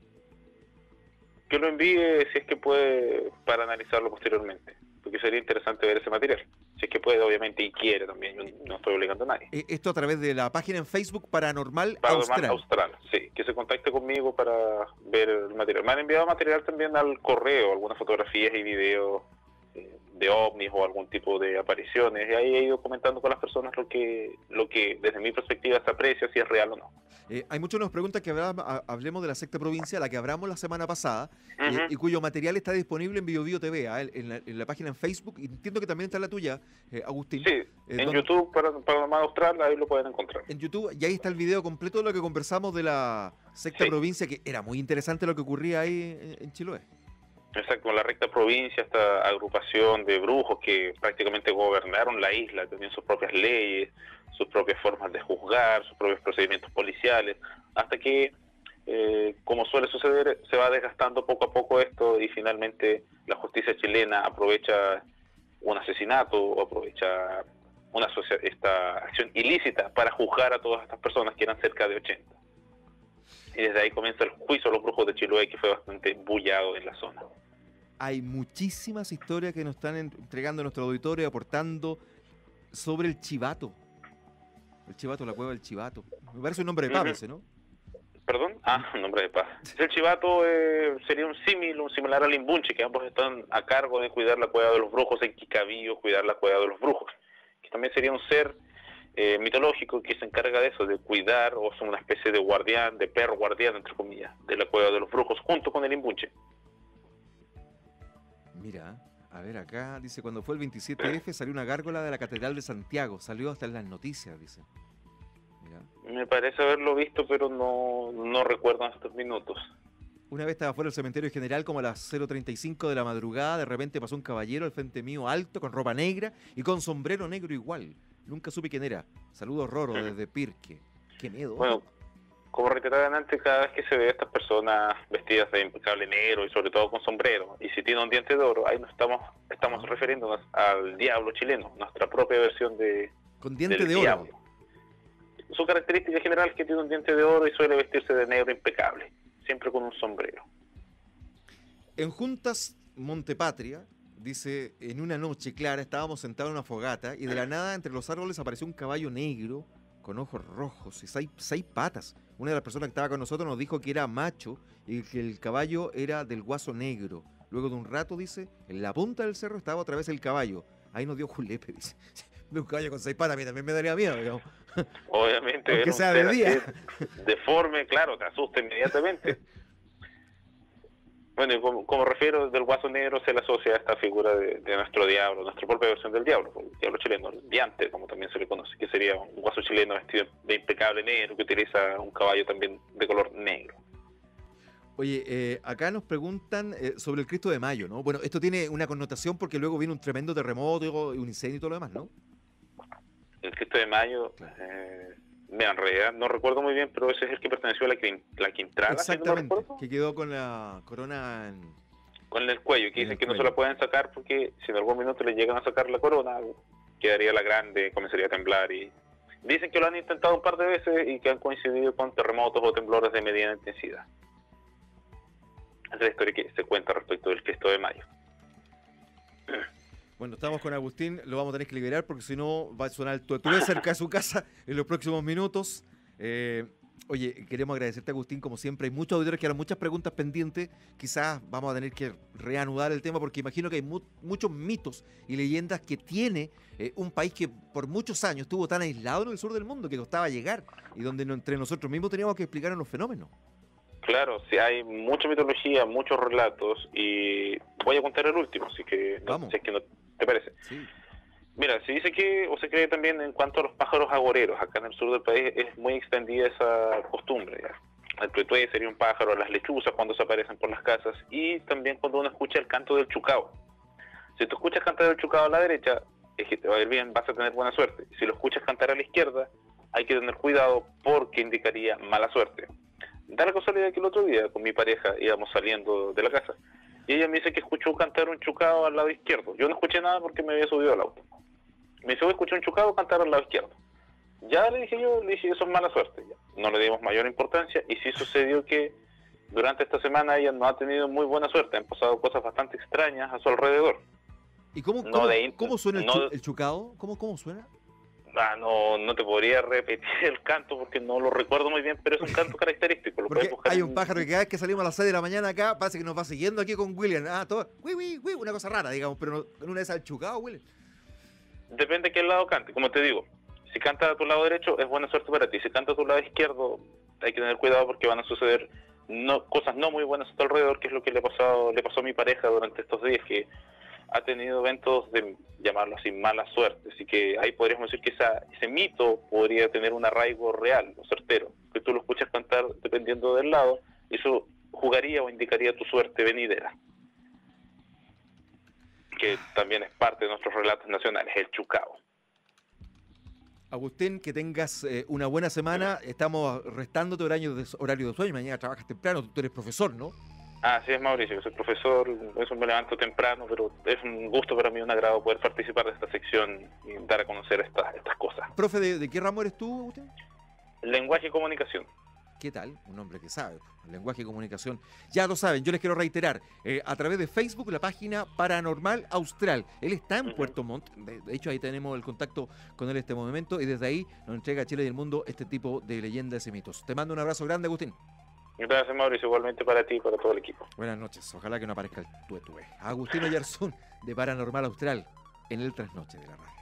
B: Que lo envíe si es que puede, para analizarlo posteriormente, porque sería interesante ver ese material. Si es que puede, obviamente, y quiere también. Yo no estoy obligando a nadie.
A: Esto a través de la página en Facebook Paranormal
B: Paranormal
A: Austral.
B: Sí, que se contacte conmigo para ver el material. Me han enviado material también al correo, algunas fotografías y videos de ovnis o algún tipo de apariciones, y ahí he ido comentando con las personas lo que desde mi perspectiva se aprecia, si es real o no.
A: Hay muchos que nos preguntan que hablemos de la sexta provincia, la que hablamos la semana pasada,
B: Ujú.
A: y cuyo material está disponible en BioBio TV, en la página en Facebook, y entiendo que también está la tuya, Agustín.
B: Sí, en YouTube, Paranormal Austral, ahí lo pueden encontrar.
A: En YouTube, y ahí está el video completo de lo que conversamos de la sexta provincia, que era muy interesante lo que ocurría ahí en Chiloé.
B: Exacto, con la recta provincia, esta agrupación de brujos que prácticamente gobernaron la isla, tenían sus propias leyes, sus propias formas de juzgar, sus propios procedimientos policiales, hasta que, como suele suceder, se va desgastando poco a poco esto, y finalmente la justicia chilena aprovecha un asesinato o aprovecha esta acción ilícita para juzgar a todas estas personas, que eran cerca de 80. Y desde ahí comienza el juicio a los brujos de Chiloé, que fue bastante bullado en la zona.
A: Hay muchísimas historias que nos están entregando nuestro auditorio, aportando sobre el chivato. El chivato, la cueva del chivato. Me parece un nombre de pavo ese, ¿no?
B: ¿Perdón? Un nombre de paz. El chivato sería un similar al imbunche, que ambos están a cargo de cuidar la cueva de los brujos, en Quicabillo cuidar la cueva de los brujos, que también sería un ser mitológico que se encarga de eso, de cuidar, o son una especie de guardián, de perro guardián, entre comillas, de la cueva de los brujos, junto con el imbunche.
A: Mira, a ver acá, dice, cuando fue el 27F salió una gárgola de la Catedral de Santiago, salió hasta en las noticias, dice. Mira.
B: Me parece haberlo visto, pero no recuerdo en estos minutos.
A: Una vez estaba fuera del cementerio general como a las 0:35 de la madrugada, de repente pasó un caballero al frente mío, alto, con ropa negra y con sombrero negro igual. Nunca supe quién era. Saludos, Roro, desde Pirque. Qué miedo.
B: Bueno, como reiteraba antes, cada vez que se ve a estas personas vestidas de impecable negro y sobre todo con sombrero, y si tiene un diente de oro, ahí nos estamos refiriéndonos al diablo chileno, nuestra propia versión
A: con diente
B: del
A: de oro.
B: diablo. Su característica general es que tiene un diente de oro y suele vestirse de negro impecable, siempre con un sombrero.
A: En Juntas Montepatria, dice, en una noche clara estábamos sentados en una fogata y de la nada entre los árboles apareció un caballo negro con ojos rojos y seis patas. Una de las personas que estaba con nosotros nos dijo que era macho y que el caballo era del Guaso Negro. Luego de un rato, dice, en la punta del cerro estaba otra vez el caballo. Ahí nos dio julepe, dice. Un caballo con 6 patas, a mí también me daría miedo, digamos.
B: Obviamente,
A: aunque sea de día.
B: Deforme, claro, te asusta inmediatamente. Bueno, y como refiero, del Guaso Negro se le asocia a esta figura de nuestro diablo, nuestra propia versión del diablo, el diablo chileno, el diante, como también se le conoce, que sería un guaso chileno vestido de impecable negro, que utiliza un caballo también de color negro.
A: Oye, acá nos preguntan sobre el Cristo de Mayo, ¿no? Bueno, esto tiene una connotación porque luego viene un tremendo terremoto, un incendio y todo lo demás, ¿no?
B: El Cristo de Mayo, en realidad no recuerdo muy bien, pero ese es el que perteneció a la Quintrala.
A: Exactamente, si no que quedó con la corona
B: con el cuello, que dicen que no se la pueden sacar porque si en algún minuto le llegan a sacar la corona, quedaría la grande, comenzaría a temblar, y dicen que lo han intentado un par de veces y que han coincidido con terremotos o temblores de mediana intensidad. Esa es la historia que se cuenta respecto del Cristo de Mayo.
A: Bueno, estamos con Agustín, lo vamos a tener que liberar porque si no va a sonar el tuetué cerca de su casa en los próximos minutos. Oye, queremos agradecerte, Agustín, como siempre. Hay muchos auditores que harán muchas preguntas pendientes. Quizás vamos a tener que reanudar el tema porque imagino que hay muchos mitos y leyendas que tiene un país que por muchos años estuvo tan aislado en el sur del mundo que costaba llegar y donde entre nosotros mismos teníamos que explicar los fenómenos.
B: Claro, sí, hay mucha mitología, muchos relatos, y voy a contar el último, así que no, si es que no te parece.
A: Sí.
B: Mira, se dice que, o se cree también en cuanto a los pájaros agoreros, acá en el sur del país es muy extendida esa costumbre, ¿ya? El tuetué sería un pájaro, las lechuzas cuando se aparecen por las casas, y también cuando uno escucha el canto del chucao. Si tú escuchas cantar el chucao a la derecha, es que te va a ir bien, vas a tener buena suerte. Si lo escuchas cantar a la izquierda, hay que tener cuidado porque indicaría mala suerte. Da la casualidad que el otro día con mi pareja íbamos saliendo de la casa y ella me dice que escuchó cantar un chucao al lado izquierdo. Yo no escuché nada porque me había subido al auto. Me dice, escuché un chucao cantar al lado izquierdo. Ya le dije, eso es mala suerte. Ya. No le dimos mayor importancia y sí sucedió que durante esta semana ella no ha tenido muy buena suerte. Han pasado cosas bastante extrañas a su alrededor.
A: ¿Y cómo suena el chucao? ¿Cómo suena?
B: No te podría repetir el canto porque no lo recuerdo muy bien, pero es un canto característico.
A: Porque hay un pájaro que cada vez que salimos a las 6 de la mañana acá, parece que nos va siguiendo aquí con William. Todo, una cosa rara, digamos, pero en una de esas el chucao, William.
B: Depende de qué lado cante, como te digo. Si canta a tu lado derecho, es buena suerte para ti. Si canta a tu lado izquierdo, hay que tener cuidado porque van a suceder cosas no muy buenas a tu alrededor, que es lo que le pasó a mi pareja durante estos días, que ha tenido eventos de, llamarlo así, mala suerte. Así que ahí podríamos decir que ese mito podría tener un arraigo real, o certero, que tú lo escuchas cantar dependiendo del lado, y eso jugaría o indicaría tu suerte venidera, que también es parte de nuestros relatos nacionales, el chucao.
A: Agustín, que tengas una buena semana. Estamos restándote horario de sueño. Mañana trabajas temprano, tú eres profesor, ¿no?
B: Así es, Mauricio, yo soy profesor, eso me levanto temprano, pero es un gusto para mí, un agrado poder participar de esta sección y dar a conocer estas cosas.
A: Profe, ¿de qué ramo eres tú, Agustín?
B: Lenguaje y comunicación.
A: ¿Qué tal? Un hombre que sabe, lenguaje y comunicación. Ya lo saben, yo les quiero reiterar, a través de Facebook, la página Paranormal Austral. Él está en Puerto Montt, de hecho ahí tenemos el contacto con él en este momento, y desde ahí nos entrega a Chile y el mundo este tipo de leyendas y mitos. Te mando un abrazo grande, Agustín.
B: Gracias, Mauricio, igualmente para ti y para todo el equipo.
A: Buenas noches, ojalá que no aparezca el tuetué. Agustín Oyarzún, de Paranormal Austral, en el Trasnoche de la Radio.